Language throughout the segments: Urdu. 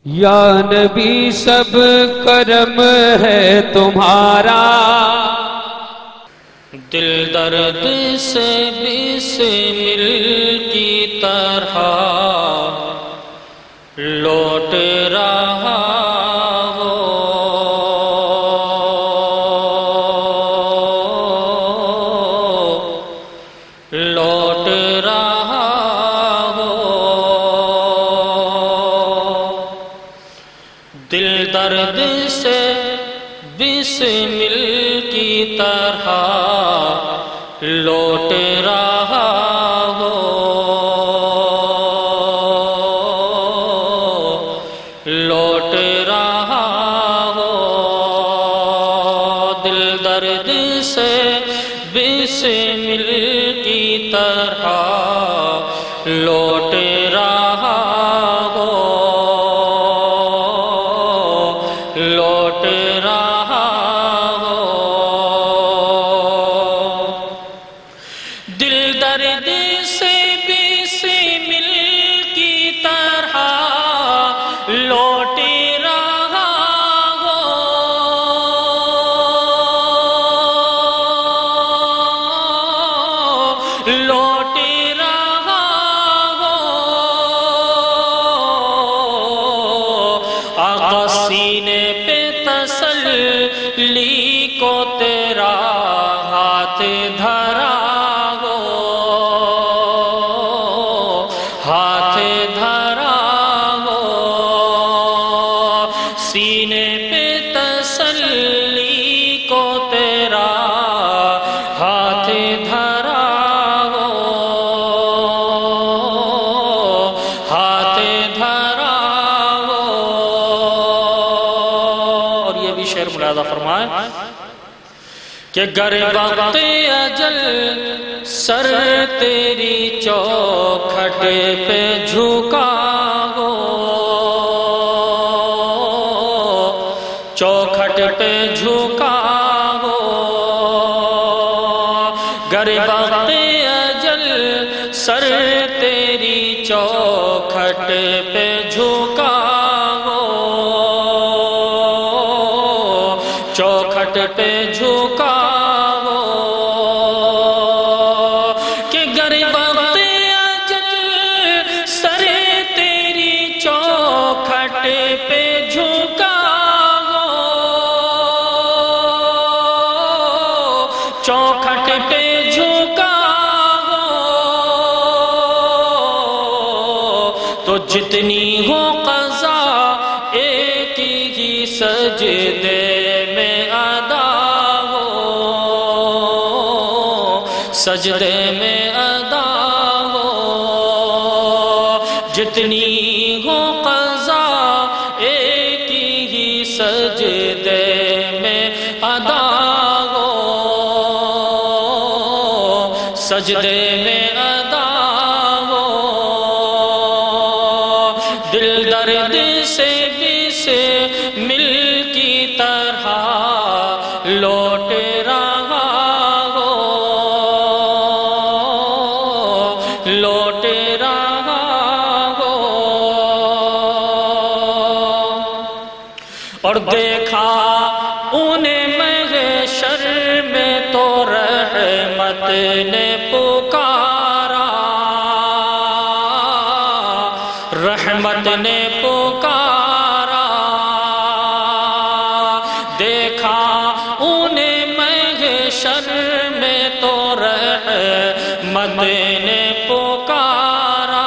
یا نبی سب کرم ہے تمہارا، دل درد سے بسمل کی طرح لوٹ رہا ہو، لوٹ رہا ہو، دل درد سے بسمل کی طرح لوٹ رہا ہو، لوٹ رہا ہو، دل درد سے بسمل کی طرح لوٹ رہا ہو، لوٹ رہا ہو، دل درد سے بسمل کی طرح لوٹ رہا ہو، لوٹ رہا ہو، آقا سینے پہ تسلی کو تیرا ہاتھ دھرا ہو، ہاتھ دھرا ہو، سینے پہ تسلی کو تیرا ہاتھ دھرا ہو، ہاتھ دھرا ہو، اور یہ بھی شعر ملاحظہ فرمائیں کہ گر وقت اجل سر تیری چوکھٹ پہ جھکا ہو، چوکھٹ پہ جھکا ہو، گر وقت اجل سر تیری چوکھٹ پہ جھکا ہو، چوکھٹ پہ جھکا ہو، کہ گر وقت اجل سر تیری چوکھٹ پہ جھکا ہو، چوکھٹ پہ جھکا ہو، تو جتنی ہو قضا ایک ہی سجدے میں ادا ہو، سجدے میں ادا ہو، جتنی ہو قضا ایک ہی سجدے میں ادا ہو، سجدے میں ادا ہو، دل درد سے بسمل کی طرح لوٹ رہا ہو، لوٹ رہا ہو، اور دیکھا انہیں محشر میں تو رحمت نے پکارا، رحمت نے پکارا، دیکھا انہیں محشر میں تو رحمت نے پکارا،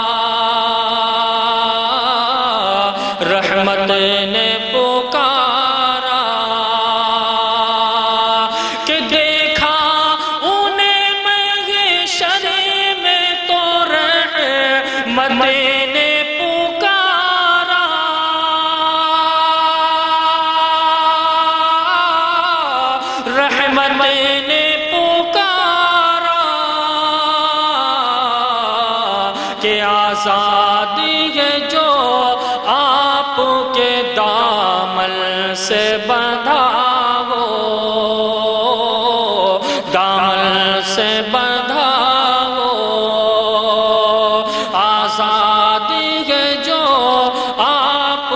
رحمت نے پکارا، کہ دیکھا انہیں محشر میں تو رحمت نے پکارا، رحمت نے پکارا، کہ آزادی ہے جو آپ کے دامن سے بندھا ہو، دامن سے بندھا ہو، آزادی ہے جو آپ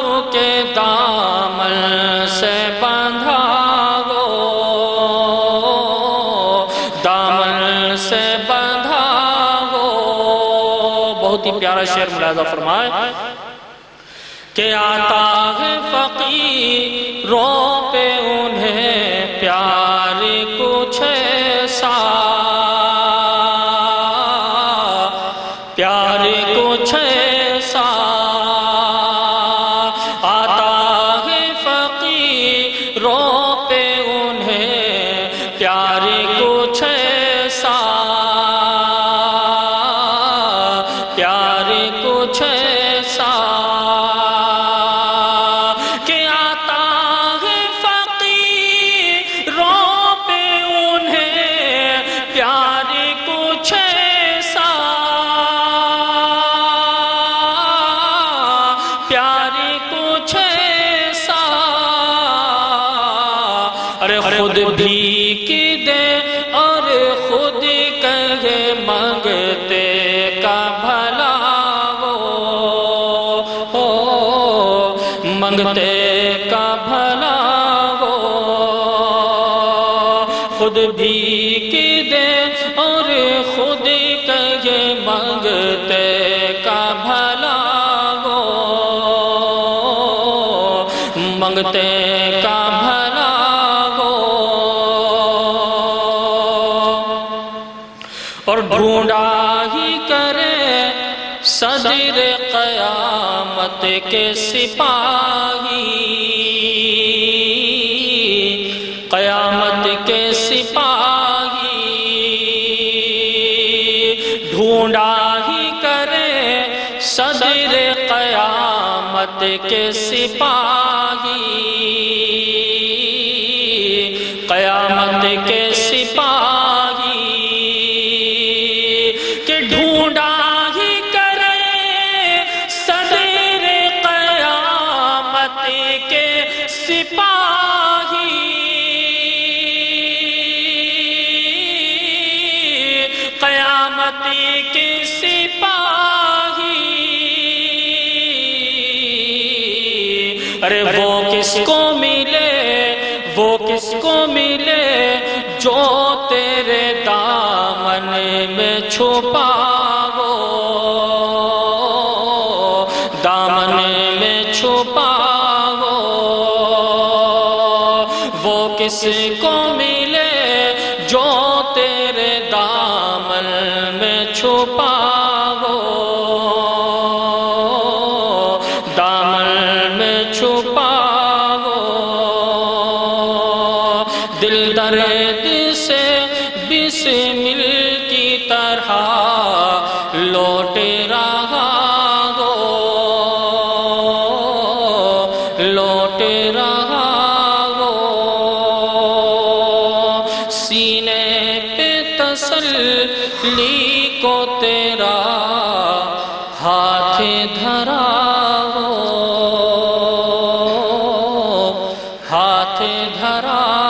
پیارا شعر ملاحظہ فرمائے کہ آتا ہے فقیروں پہ انہیں پیار کچھ ایسا، پیار کچھ ایسا آتا ہے فقیروں پہ انہیں پیار کچھ ایسا، پیار کچھ ایسا کہ آتا ہے فقیروں پہ انہیں پیار کچھ ایسا، پیار کچھ ایسا ارے خود بھیک دے اور خود کہے مانگتے کا بھلا وہ، مانگتے کا بھلا وہ، خود بھیک دے اور خود کہے مانگتے کا بھلا وہ، مانگتے کا بھلا وہ، اور ڈھونڈا ہی کرے صدر قیامت کے سپاہی، قیامت کے سپاہی ڈھونڈا ہی کرے صدر قیامت کے سپاہی، قیامت کے سپاہی کہ ڈھونڈا ہی کرے صدر قیامت کے سپاہی، قیامت کے سپاہی ارے وہ کس کو ملے، وہ کس کو ملے جو تیرے دامن میں چھپا وہ، دامن میں چھپا وہ کس کو ملے جو تیرے دامن میں چھپا وہ، دامن میں چھپا وہ، دل درد سے بسمل کی طرح لوٹ رہا ہو، لوٹ رہا ہو، سینے پہ تسلی کو تیرا ہاتھ دھرا ہو، ہاتھ دھرا